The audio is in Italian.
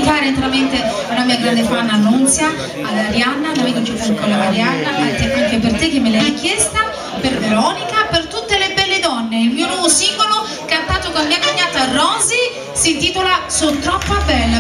dedicare interamente a una mia grande fan Annunzia, ad Arianna, noi non ci con Arianna, anche per te che me l'hai richiesta, per Veronica, per tutte le belle donne. Il mio nuovo singolo cantato con mia cognata Rosy si intitola Sono troppo bella.